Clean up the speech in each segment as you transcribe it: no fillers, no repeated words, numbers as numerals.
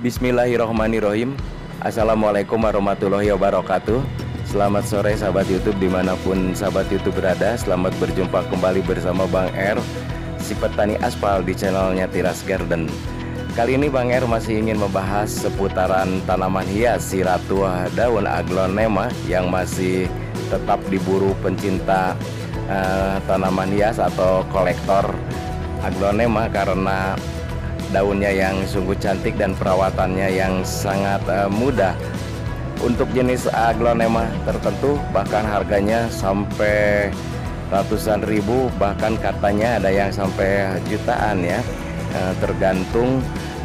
Bismillahirrahmanirrahim. Assalamualaikum warahmatullahi wabarakatuh. Selamat sore sahabat YouTube dimanapun sahabat YouTube berada. Selamat berjumpa kembali bersama Bang R, si petani aspal di channelnya Tiras Garden. Kali ini Bang R masih ingin membahas seputaran tanaman hias si ratu daun aglonema yang masih tetap diburu pencinta tanaman hias atau kolektor aglonema karena daunnya yang sungguh cantik dan perawatannya yang sangat mudah. Untuk jenis aglonema tertentu bahkan harganya sampai ratusan ribu, bahkan katanya ada yang sampai jutaan ya, tergantung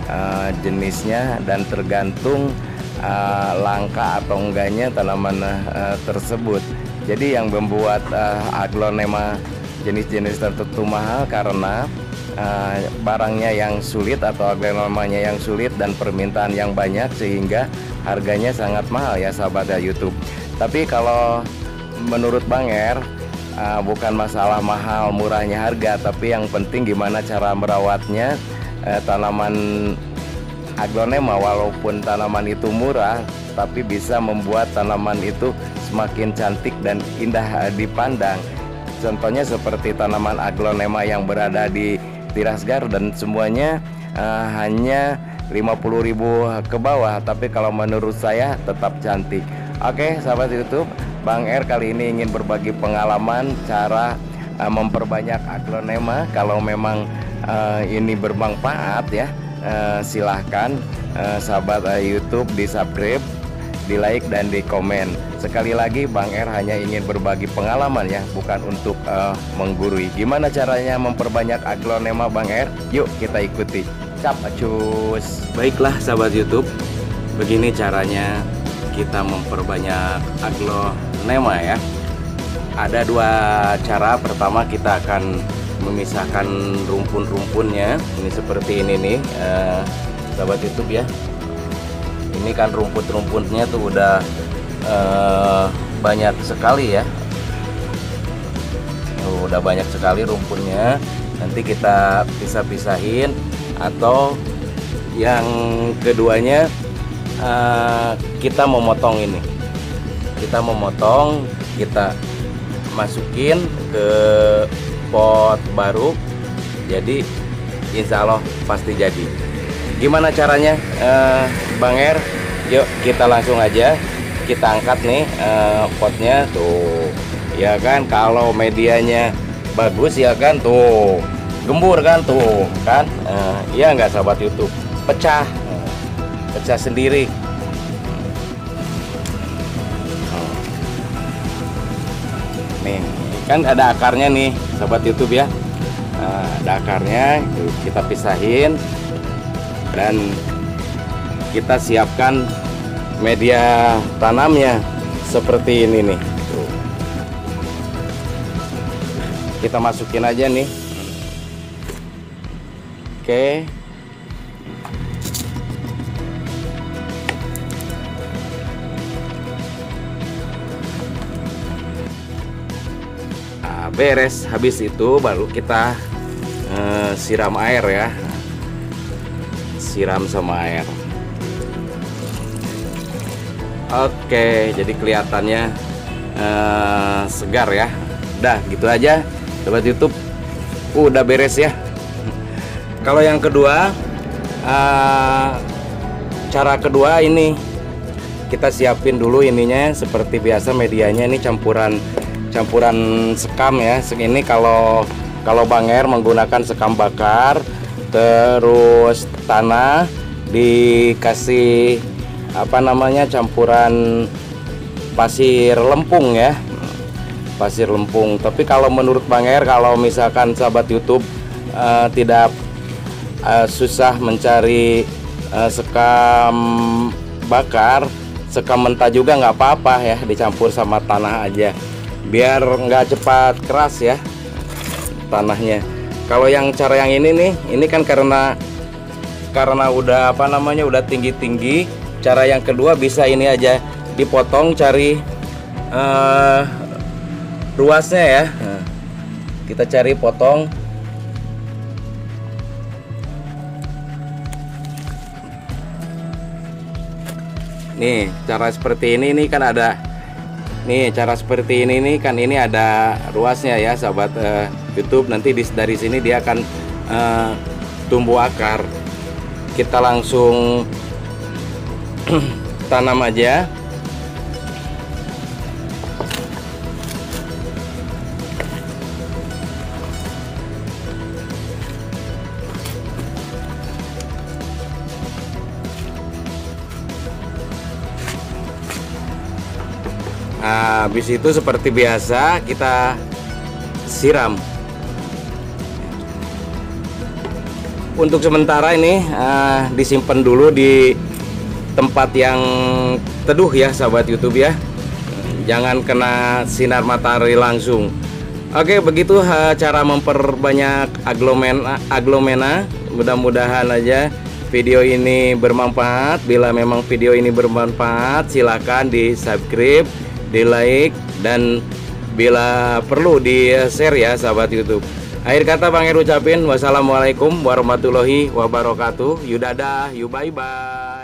jenisnya dan tergantung langka atau enggaknya tanaman tersebut. Jadi yang membuat aglonema jenis-jenis tertentu mahal karena barangnya yang sulit atau aglonemanya yang sulit dan permintaan yang banyak sehingga harganya sangat mahal ya sahabat YouTube. Tapi kalau menurut Bang R, bukan masalah mahal murahnya harga, tapi yang penting gimana cara merawatnya. Tanaman aglonema walaupun tanaman itu murah tapi bisa membuat tanaman itu semakin cantik dan indah dipandang. Contohnya seperti tanaman aglonema yang berada di Tiras Garden, semuanya hanya 50.000 ke bawah, tapi kalau menurut saya tetap cantik. Oke sahabat YouTube, Bang R kali ini ingin berbagi pengalaman cara memperbanyak aglonema. Kalau memang ini bermanfaat ya, silahkan sahabat YouTube di subscribe, di like dan di komen. Sekali lagi Bang R hanya ingin berbagi pengalaman ya, bukan untuk menggurui. Gimana caranya memperbanyak aglonema Bang R? Yuk kita ikuti. Capacus. Baiklah sahabat YouTube, begini caranya kita memperbanyak aglonema ya. Ada dua cara. Pertama kita akan memisahkan rumpun-rumpunnya. Ini seperti ini nih sahabat YouTube ya. Ini kan rumput-rumputnya tuh udah banyak sekali ya. Udah banyak sekali rumputnya. Nanti kita pisah-pisahin, atau yang keduanya kita memotong ini. Kita memotong, kita masukin ke pot baru. Jadi insya Allah pasti jadi. Gimana caranya Bang R? Yuk kita langsung aja. Kita angkat nih potnya tuh ya kan. Kalau medianya bagus ya kan, tuh gembur kan, tuh kan. Iya nggak sahabat YouTube, pecah pecah sendiri. Nih kan ada akarnya nih sahabat YouTube ya. Ada akarnya, kita pisahin dan kita siapkan media tanamnya seperti ini nih. Tuh. Kita masukin aja nih. Oke. Nah, beres. Habis itu baru kita siram air ya. Siram sama air. Oke, jadi kelihatannya segar ya. Udah gitu aja sobat YouTube, udah beres ya. Kalau yang kedua, cara kedua ini kita siapin dulu ininya seperti biasa. Medianya ini campuran sekam ya. Segini kalau Bang R menggunakan sekam bakar, terus tanah dikasih apa namanya, campuran pasir lempung ya, pasir lempung. Tapi kalau menurut Bang R, kalau misalkan sahabat YouTube tidak susah mencari sekam bakar, sekam mentah juga nggak apa-apa ya, dicampur sama tanah aja biar nggak cepat keras ya tanahnya. Kalau yang cara yang ini nih, ini kan karena udah apa namanya, udah tinggi-tinggi. Cara yang kedua bisa ini aja, dipotong, cari ruasnya ya. Nah, kita cari potong. Nih cara seperti ini nih kan ada nih cara seperti ini nih kan, ini ada ruasnya ya sahabat YouTube. Nanti dari sini dia akan tumbuh akar. Kita langsung tanam aja. Nah, habis itu seperti biasa kita siram. Untuk sementara ini disimpan dulu di tempat yang teduh ya sahabat YouTube ya. Jangan kena sinar matahari langsung. Oke, begitu cara memperbanyak aglomena. Mudah-mudahan aja video ini bermanfaat. Bila memang video ini bermanfaat, silakan di subscribe, di like, dan bila perlu di share ya sahabat YouTube. Akhir kata Bang Er ucapin wassalamualaikum warahmatullahi wabarakatuh. Yuk dadah, yuk bye bye.